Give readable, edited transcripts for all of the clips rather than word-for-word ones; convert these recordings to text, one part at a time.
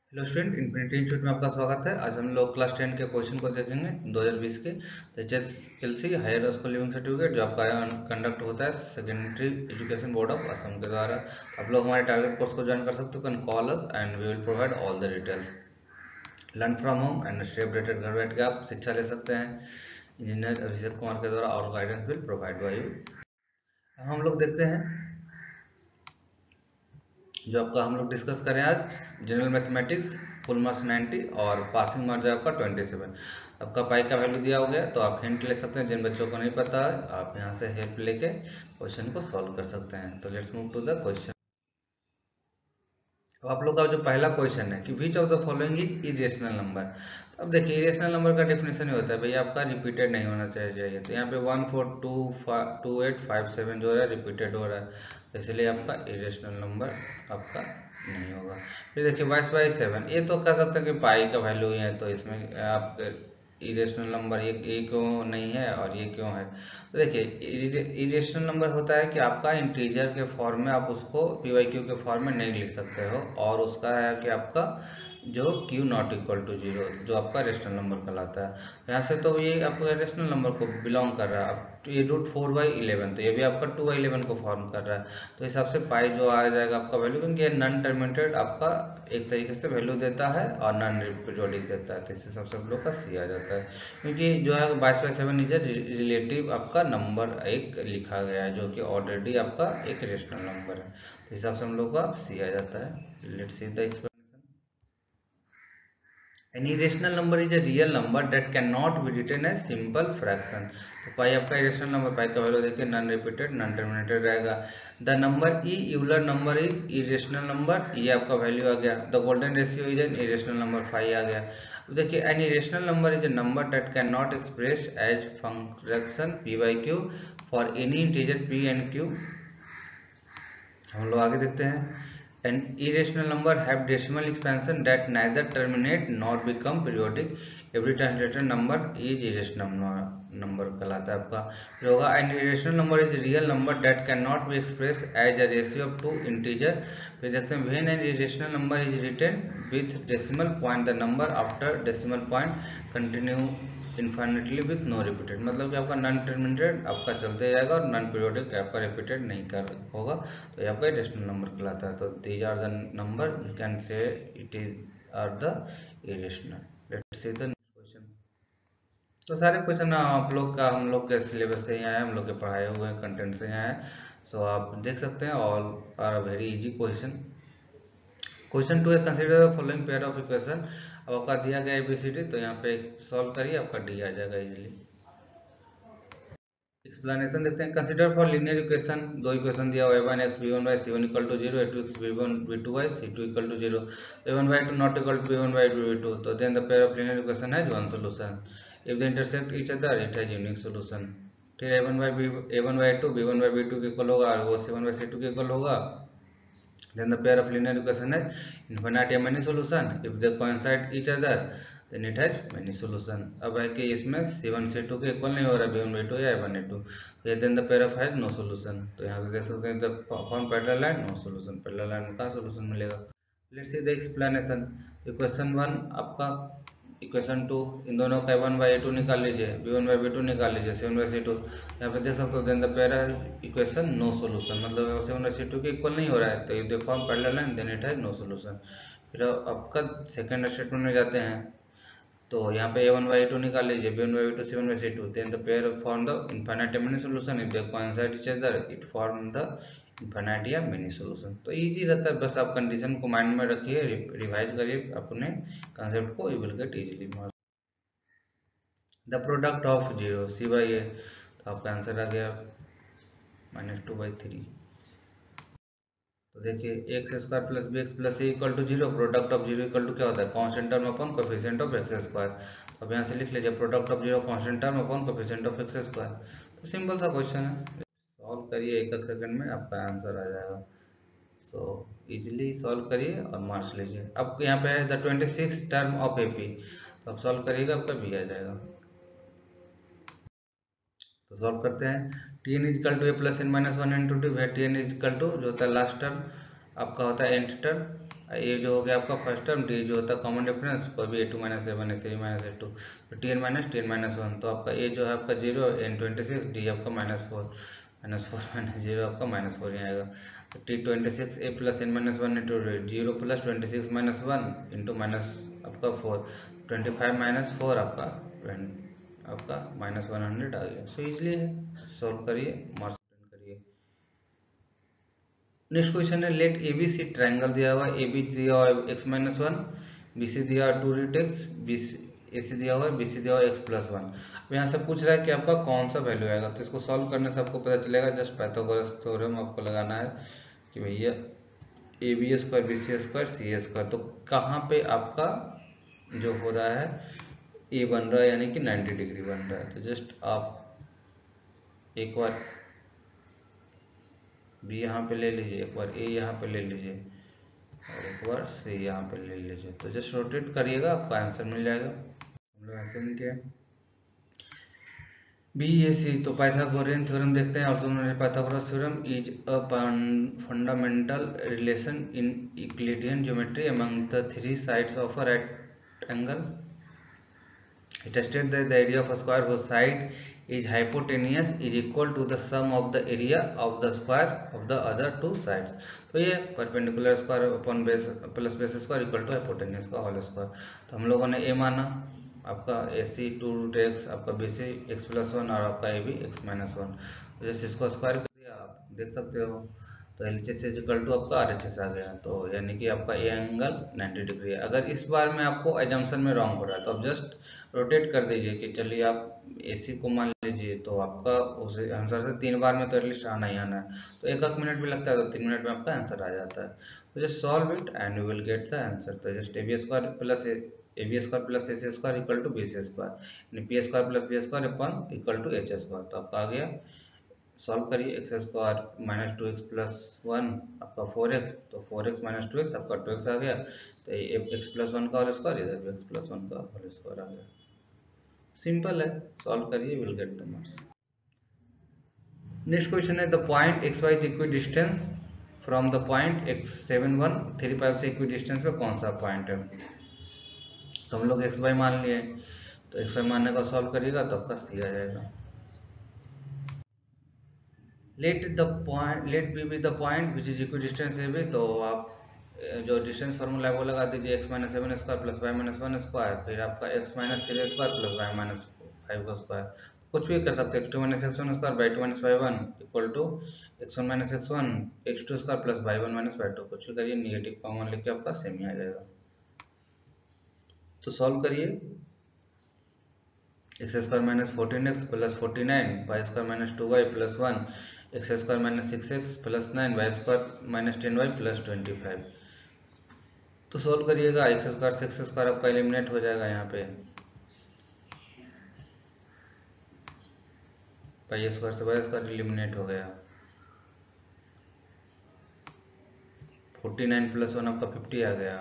Hello student, infinity institute में आपका स्वागत है। आज हम लोग क्लास 10 के क्वेश्चन को देखेंगे 2020 के। तो HSLC higher school leaving certificate जो आपका कंडक्ट होता है secondary education board of Assam के द्वारा। आप लोग हमारे टारगेट कोर्स को ज्वाइन कर सकते हो। Can call us and we will provide all the detail. Learn from home and stay updated. घर बैठ के आप शिक्षा ले सकते हैं। इंजीनियर अभिषेक कुमार के द्वारा और guidance will provide by you. हम लोग देखते हैं जो आपका हम लोग डिस्कस करें आज जनरल मैथमेटिक्स फुल मार्क्स 90 और पासिंग मार्क्स है आपका 27। आपका पाई का वैल्यू दिया हो गया तो आप हिंट ले सकते हैं। जिन बच्चों को नहीं पता है आप यहाँ से हेल्प लेके क्वेश्चन को सॉल्व कर सकते हैं। तो let's move to the question. तो आप लोग का जो पहला क्वेश्चन है कि which of the following is irrational number. तो अब देखिए इरेशनल नंबर का डेफिनेशन ही होता है भैया आपका रिपीटेड नहीं होना चाहिए। तो यहाँ पे 1422857 जो है रिपीटेड हो रहा है, तो इसलिए आपका इरेशनल नंबर आपका नहीं होगा। फिर देखिए 22/7, ये तो कह सकते हैं कि पाई का वैल्यू ही है, तो इसमें आप इरेशनल नंबर ये क्यों नहीं है और ये क्यों है। तो देखिए इरेशनल नंबर होता है कि आपका इंटीजर के फॉर्म में आप उसको PYQ के फॉर्म में नहीं लिख सकते हो, और उसका है कि आपका जो Q नॉट इक्वल टू 0 जो आपका रेशनल नंबर कहलाता है। यहाँ से तो ये आपका रेशनल नंबर को बिलोंग कर रहा है। अब तो ये √4/11, तो ये भी आपका 2/11 को फॉर्म कर रहा है। तो हिसाब से पाई जो आ जाएगा आपका वैल्यू, क्योंकि ये नॉन टर्मिनेटेड आपका एक तरीके से वैल्यू देता है और नॉन पीरियोडिक देता है, तो इस हिसाब से हम लोग का सी आ जाता है। क्योंकि जो है 22/7 इज रिलेटिव आपका नंबर एक लिखा गया है जो कि ऑलरेडी आपका एक रेशनल नंबर है, तो हिसाब से हम लोग का सी आ जाता है। Let's see the explanation. An irrational number is a real number that cannot be written as simple fraction। तो पाई आपका इरेशनल नंबर, पाई का वैल्यू देखिए नॉन रिपीटेड नॉन टर्मिनेटेड रहेगा। The number e Euler number is irrational number, ये आपका value आ गया। The golden ratio is an irrational number, 5 आ गया। अब देखिए an irrational number is a number that can not express as function p/q for any integer p and q। हम लोग आगे देखते हैं। An irrational number have decimal expansion that neither terminate nor become periodic। Every translated number is irrational number कहलाता है आपका। जो होगा an irrational number is a real number that cannot be expressed as a ratio of two integer। फिर देखते हैं when an irrational number is written with decimal point the number after decimal point continue infinitely with no repeated, मतलब कि आपका non terminated आपका चलते जाएगा और नॉन पीरियोडिक आपका रिपीटेड नहीं कर होगा, तो ये आपका इरेशनल नंबर कहलाता है। तो these are the number you can say it is are the irrational. Let's see the next question. तो सारे क्वेश्चन आप लोग का हम लोग के सिलेबस से ही आए, हम लोग के पढ़ाए हुए कंटेंट से ही आए, सो आप देख सकते हैं। All are very easy question. Question 2 है consider the following pair of equation. अब आपका दिया गया ABCD, तो यहाँ पे सॉल्व करिए, आपका डी आ जाएगा इजीली। एक्सप्लेनेशन देखते हैं। कंसीडर फॉर लीनियर इक्वेशन, दो इक्वेशन दिया हुआ है a1x b1y c1 equal to 0, a2x b1 b2y c2 equal to 0, a1y2 not equal to b1y2 b2, तो then the pair of linear equation has one solution if the intersect each other it has unique solution. फिर a1y2 b1y b2 के equal होगा और वो c1y c2 के equal होगा। Then the pair of linear equation has infinite या many solution if they coincide each other then it has many solution। अब है कि इसमें c1 c2 के इक्वल नहीं हो रहा b1 b2 या a1 a2, तो then the pair of has no solution। तो यहाँ पे देख सकते हैं जब form parallel line no solution, parallel line में कहाँ सॉल्यूशन मिलेगा। Let's see the explanation. Equation 1 आपका, इक्वेशन 2, इन दोनों का a1/a2 निकाल लीजिए, b1/b2 निकाल लीजिए, c1/c2। यहाँ पे देख सकते हो then the pair equation no solution, मतलब c1/c2 के इक्वल नहीं हो रहा है, तो ये form parallel line then it has no solution. फिर आपका सेकंड स्टेटमेंट में जाते हैं, तो यहाँ पे a1/a2 निकाल लीजिए, b1/b2 c1/c2, then the pair form the infinite many solution if they coincide each other it form the infinite या मेनी सॉल्यूशन। तो इजी रहता है, बस आप कंडीशन को माइंड में रखिए, रिवाइज करिए अपने कंसेप्ट को, you will get easily. The product of 0 c/a, तो आपका आंसर आ गया -2/3। तो देखिए x² plus bx plus c equal to 0, product of 0 equal to क्या होता है constant term upon coefficient of x²। तो अब यहाँ से लिख लीजिए product of 0 constant term upon coefficient of x²। तो सिंपल सा क्वेश्चन है, सॉल्व करिए एक सेकंड में आपका आंसर आ जाएगा। सो इजीली सॉल्व करिए और मार्क्स लीजिए। अब यहाँ पे है द 26 टर्म ऑफ AP, तो आप सॉल्व करिएगा आपका भी आ जाएगा। तो सॉल्व करते हैं। tn equal to a plus n minus 1 into T, T N equal to जो होता है लास्ट टर्म आपका होता है nth टर्म, ये जो हो गया आपका फर्स्ट टर्म, डी जो होता है कॉमन डिफरेंस, कोई भी a2 minus a1 a3 minus a2, तो tn माइनस 1, तो आपका ए जो है आपका 0, n26, डी आपका -4 माइनस 0 आपका -4 ही आएगा। तो t26 a plus n minus 1 into 0 plus 26 minus 1 into minus आपका 4, 25 माइनस 4 आपका -100 आ गया। सो इजली है, सॉल्व करिए, मार्क्स करिए। नेक्स्ट क्वेश्चन है, let A B C triangle दिया हुआ है, ए बी दिया हुआ है एक्स माइनस 1, बी सी दिया हुआ 2 रूट एक्स, ए सी दिया हुआ है, बी सी दिया हुआ है एक्स प्लस 1। अब यहाँ से पूछ रहा है कि आपका कौन सा वैल्यू आएगा, तो इसको सॉल्व करने से आपको पता चलेगा, जस्ट पाइथागोरस थ्योरम आपको लगाना है कि भैया A B square B C square C A square, तो कहाँ पे आपका जो हो रहा है ए बन रहा है, यानी कि 90 डिग्री बन रहा है। तो जस्ट आप एक बार बी यहाँ पे ले लीजिए, एक बार ए यहाँ पे ले लीजिए और एक बार सी यहाँ पे ले लीजिए, तो जस्ट रोटेट करिएगा, आपका आंसर मिल जाएगा। हम लोग ऐसे लिखे बी ए सी, तो पाइथागोरियन थ्योरम देखते हैं। Also known as Pythagoras theorem is a fundamental relation in Euclidean geometry among the three sides of a right angle. It states that the area of a square whose side is hypotenuse is equal to the sum of the area of the square of the other two sides। तो ये perpendicular square upon base plus base square equal to hypotenuse का whole square. तो हम लोगों ने A माना, आपका A C 2 root x, आपका बी सी एक्स प्लस 1 और आपका ए बी एक्स माइनस 1। तो जैसे इसको स्क्वायर कर दिया, आप देख सकते हो, तो L H S equal to आपका आर एच एस आ गया, तो यानी कि आपका ए एंगल 90 डिग्री है। अगर इस बार में आपको एजम्पशन में रॉन्ग हो रहा है तो आप जस्ट रोटेट कर दीजिए कि चलिए आप ए सी को मान लीजिए, तो आपका उस आंसर से 3 बार में तो एटलीस्ट आना ही आना है, तो एक मिनट भी लगता है, तो 3 मिनट में आपका आंसर आ जाता है। तो just solve it and you will get the answer. तो just A B square plus A C square equal to B C square, यानी P square plus B square upon equal to H square, तो आपका आ गया। Solve करिए, x square minus 2x plus 1 आपका 4x, तो 4x minus 2x आपका 2x आ गया, तो एक्स प्लस 1 का होल स्क्वायर, इधर भी एक्स प्लस 1 का होल स्क्वायर आ गया। सिंपल है, सॉल्व करिए, will get the marks. Next question है, the point x y is equidistance from the point x 7 1 3 5 से इक्वी डिस्टेंस पे कौन सा पॉइंट है। तो हम लोग एक्स वाई मान लिए, तो एक्स वाई मानने का सॉल्व करिएगा तो आपका सी आ जाएगा। Let B be the point which is equidistance A B, तो आप जो डिस्टेंस फार्मूला है वो लगा दीजिए, x minus 7 square plus y minus 1 square, फिर आपका x minus 3 square plus y minus 5 का स्क्वायर, कुछ भी कर सकते हैं, x two minus x one square by two minus y one equal to x one minus x one x two square plus y one minus y two, कुछ भी करिए, negative common लेके आपका सेम ही आ जाएगा। तो सॉल्व करिए, x square minus 14x plus 49 y square minus 2y plus 1 x square minus 6x plus 9 y square minus 10y plus 25। तो solve करिएगा, एक्स स्क्वायर 6 स्क्वायर आपका एलिमिनेट हो जाएगा, यहाँ पे वाई स्क्वायर से वाई स्क्वायर एलिमिनेट हो गया, 49 प्लस 1 आपका 50 आ गया,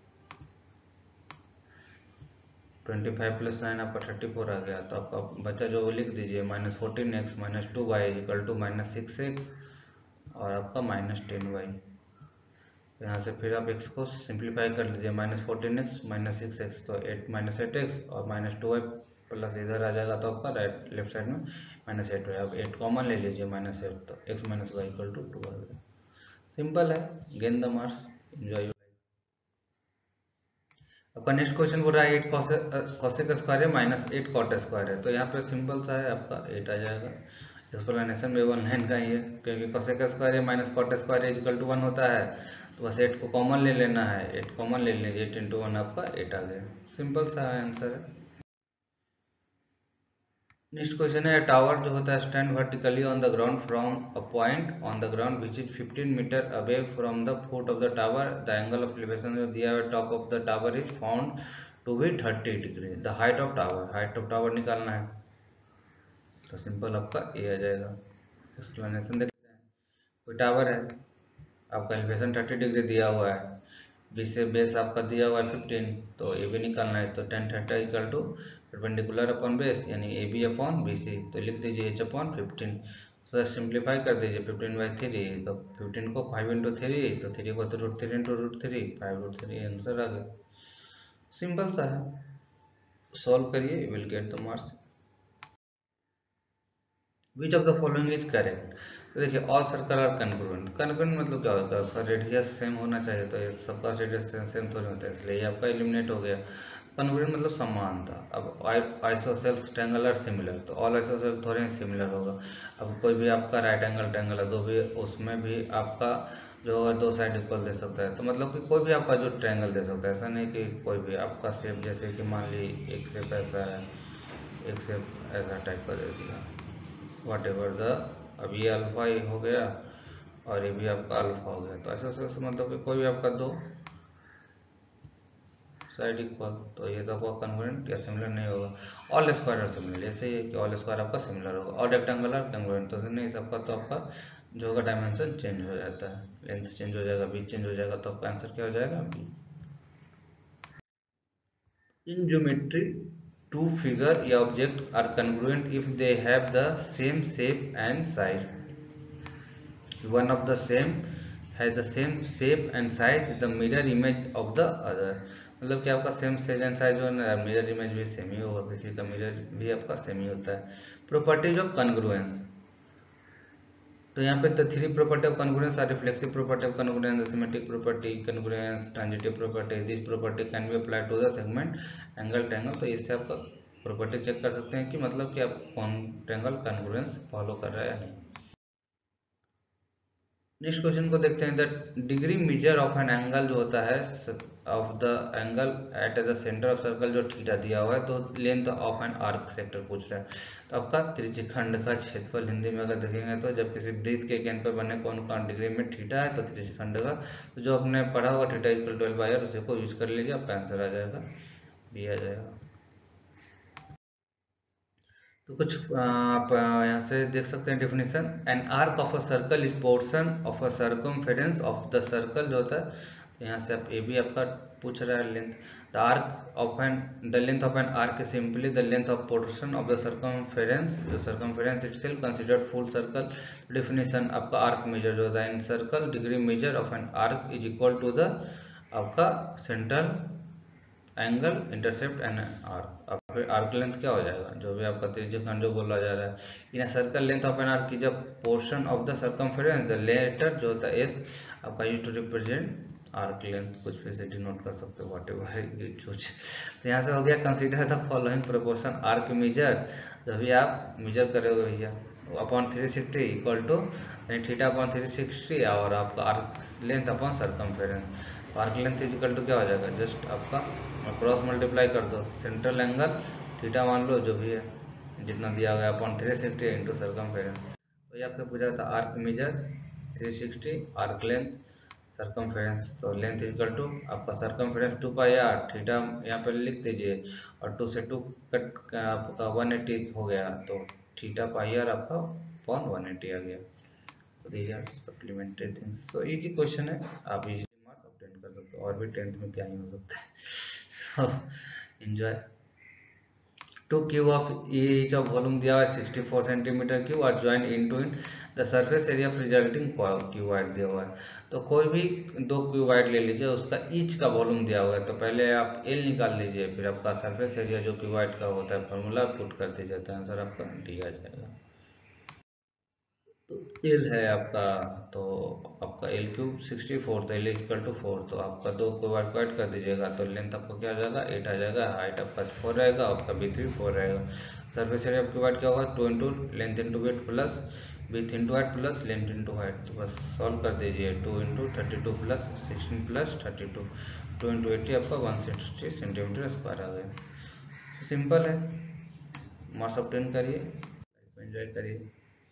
25 प्लस 9 आपका 34 आ गया, तो आपका बच्चा जो लिख दीजिए minus 14x minus 2y equal to minus 6x और आपका माइनस 10y। यहाँ से फिर आप x को सिंप्लीफाई कर लीजिए, माइनस 14x माइनस 6x, तो 8 माइनस 8x और माइनस 2y प्लस इधर आ जाएगा, तो आपका राइट लेफ्ट साइड में माइनस 8 आप 8 कॉमन ले लीजिए, माइनस 8, तो x minus y equal to 2 आ गया। सिंपल है, गेन द मार्क्स, एंजॉय। आपका नेक्स्ट क्वेश्चन बोल रहा है 8 कॉसेक स्क्वायर है माइनस 8 कॉट स्क्वायर है, तो यहाँ पे सिंपल सा है, आपका 8 आ जाएगा। एक्सप्लेनेशन में 1 लाइन का ही है, क्योंकि कॉसेक स्क्वायर है माइनस कॉट स्क्वायर है इक्वल टू 1 होता है, तो बस 8 को कॉमन ले लेना है, 8 कॉमन ले लीजिए, 8 इंटू 1 आपका 8 आ गया। सिंपल सा आंसर है। नेक्स्ट क्वेश्चन है, टावर जो होता है stand vertically on the ground from a point on the ground which is 15 metre away from the foot of the tower, the angle of elevation जो दिया हुआ top of the tower is found to be 30 degree. The height of tower निकालना है, तो simple आपका ए आ जाएगा। Explanation देखते हैं, कोई टावर है, आपका एलिवेशन 30 डिग्री दिया हुआ है, बी से बेस आपका दिया हुआ है 15, तो ए बी निकालना है, तो tan theta equal to perpendicular upon base यानी A B upon B C, तो लिख दीजिए h अपॉन 15। तो सिंप्लीफाई कर दीजिए 15/3, तो 15 को 5 इंटू 3, तो 3 को तो √3 इंटू √3, 5√3 आंसर आ गया। सिंपल सा है, सॉल्व करिए, will get the marks. Which of the following is correct. तो देखिए all circle are congruent. Congruent मतलब क्या होता है, उसका रेडियस सेम होना चाहिए, तो ये सबका रेडियस सेम थोड़ी होता है, इसलिए ये आपका एलिमिनेट हो गया। कन्ग्रुएंट मतलब समान था। अब आइसोसेल्स ट्रायंगल आर सिमिलर, तो ऑल आइसोसेल्स थोड़े सिमिलर होगा। अब कोई भी आपका राइट एंगल ट्रायंगल है तो भी उसमें भी आपका जो होगा दो साइड इक्वल दे सकता है, तो मतलब कि कोई भी आपका जो ट्रायंगल दे सकता है, ऐसा नहीं कि कोई भी आपका शेप, जैसे कि मान ली एक शेप ऐसा है, एक शेप ऐसा टाइप का दे दिया, वाट एवर द, अब ये अल्फा ही हो गया और ये भी आपका अल्फा हो गया, तो ऐसा मतलब कि कोई भी आपका दो साइड इक्वल, तो ये तो आपका कन्ग्रुएंट या सिमिलर नहीं होगा। ऑल स्क्वायर आर सिमिलर, जैसे ये कि ऑल स्क्वायर आपका सिमिलर होगा। और रेक्टेंगल आर कन्ग्रुएंट, तो नहीं सबका तो आपका जो होगा डायमेंशन चेंज हो जाता है, लेंथ चेंज हो जाएगा, बीच चेंज हो जाएगा, तो आपका आंसर क्या हो जाएगा, B. In geometry two figure या object are congruent if they have the same shape and size. One of the same has the same shape and size the mirror image of the other। मतलब कि आपका same size and size हो ना, mirror image भी same ही होगा, किसी का मिरर भी आपका सेम ही होता है। प्रॉपर्टीज ऑफ कन्ग्रुएंस, तो यहाँ पे the three property of congruence are reflexive property of congruence, symmetric property congruence, transitive property. This property can be apply to the segment angle triangle. तो इससे आपका प्रॉपर्टी चेक कर सकते हैं कि मतलब कि आप कौन ट्रायंगल कन्ग्रुएंस फॉलो कर रहा है या नहीं। नेक्स्ट क्वेश्चन को देखते हैं। The degree measure of an angle जो होता है of the angle at the centre of circle जो थीटा दिया हुआ है, तो length of an arc sector पूछ रहा है। तो आपका त्रिज्यखंड का क्षेत्रफल हिंदी में अगर देखेंगे तो जब किसी वृत्त के केंद्र पर बने कौन कौन डिग्री में थीटा है, तो त्रिज्यखंड का तो जो आपने पढ़ा होगा थीटा इक्वल 12 उसी को यूज कर लीजिए, आपका आंसर आ जाएगा, बी आ जाएगा। तो कुछ आप यहाँ से देख सकते हैं definition. An arc of a circle is portion of a circumference of the circle जो होता है, तो यहाँ से आप ए भी आपका पूछ रहा है length. The arc of an the length of an arc is simply the length of portion of the circumference, जो circumference itself considered full circle. Definition आपका आर्क मेजर जो होता है in circle, degree measure of an arc is equal to the आपका central angle intercept and arc. अब फिर arc length क्या हो जाएगा, जो भी आपका त्रिज्यखंड जो बोला जा रहा है, in circle length of an arc की जब portion of the circumference the letter जो होता है एस आपका use to represent arc length, कुछ भी से डिनोट कर सकते हो व्हाट एवर यू चूज। तो यहाँ से हो गया consider the following proportion arc measure, जो भी आप मेजर करोगे भैया upon 360 equal to theta upon 360 और आपका arc length upon circumference. Arc length is equal to क्या हो जाएगा, जस्ट आपका क्रॉस मल्टीप्लाई कर दो, सेंट्रल एंगल थीटा मान लो जो भी है जितना दिया गया अपॉन 360 इंटू सर्कमफेरेंस। तो ये आपने पूछा था arc measure 360, arc length, circumference, तो लेंथ इक्वल टू आपका सर्कमफेरेंस 2πr, थीटा यहाँ पर लिख दीजिए और 2 से 2 कट आपका 180 हो गया, तो थीटा πr आपका अपॉन 180 आ गया। तो these are supplementary things, so easy question है, आप इजी मार्क्स ऑब्टेन कर सकते हो, और भी 10th में क्या ही हो सकता है। So enjoy. Two cube of each of volume दिया हुआ है 64 सेंटीमीटर क्यूब और join into in the surface area of resulting cuboid दिया हुआ है। तो कोई भी दो क्यूबाइड ले लीजिए, उसका ईच का वॉल्यूम दिया हुआ है, तो पहले आप एल निकाल लीजिए, फिर आपका सरफेस एरिया जो क्यूबाइड का होता है फॉर्मूला पुट कर दीजिए, तो आंसर आपका डी आ जाएगा। तो एल है आपका, तो आपका एल क्यूब 64, तो एल इक्वल टू 4, तो आपका दो को वर्क कर दीजिएगा, तो लेंथ आपका क्या हो जाएगा 8 आ जाएगा, हाइट आपका 4 रहेगा, आपका B3 4 रहेगा। सर्फेस एरिया आपके वाइड क्या होगा 2 into length into width plus width into height plus length into height, तो बस सॉल्व कर दीजिए 2 इंटू 32 प्लस 16 प्लस 32, 2 इंटू 80 आपका 160 सेंटीमीटर स्क्वायर आ गया। सिंपल है, मार्क्स ऑब्टेन करिए, एंजॉय करिए।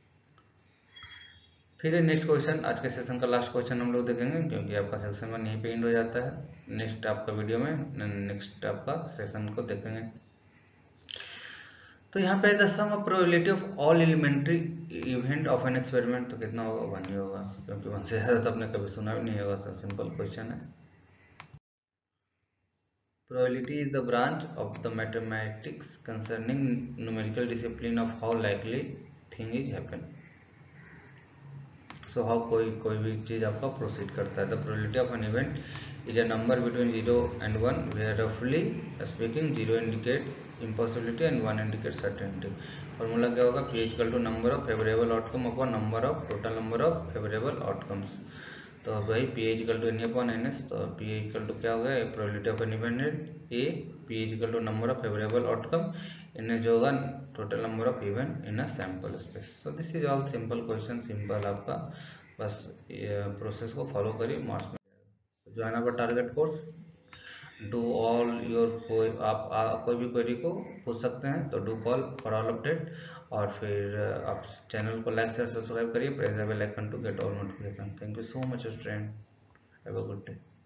फिर नेक्स्ट क्वेश्चन, आज के सेशन का लास्ट क्वेश्चन हम लोग देखेंगे, क्योंकि आपका सेक्शन 1 यहीं पे एंड हो जाता है। नेक्स्ट आपका वीडियो में नेक्स्ट आपका सेशन को देखेंगे। तो यहाँ पे the sum of probability of all elementary event of an experiment, तो कितना होगा 1 ही होगा, क्योंकि 1 से ज़्यादा तो आपने कभी सुना भी नहीं होगा, सर सिंपल क्वेश्चन है। Probability is the branch of the mathematics concerning numerical discipline of how likely thing is happen. So how कोई भी चीज़ आपका प्रोसीड करता है। The probability of an event is a number between 0 and 1 where roughly speaking 0 indicates impossibility and 1 indicates certainty। Formula क्या होगा, P equal to number of favourable outcome upon number of total number of favourable outcomes. तो भाई P equal to N upon N S, तो P equal to क्या होगा, probability of an event A, P equal to number of favourable outcome, in जो होगा total number of event in a sample space. So this is all simple question, simple आपका बस process को follow करिए, marks में join our target course. Do all your कोई आप कोई भी क्वेरी को पूछ सकते हैं, तो do call for all update. और फिर आप चैनल को लाइक शेयर सब्सक्राइब करिए, press the bell icon to get all notification. Thank you so much student, have a good day.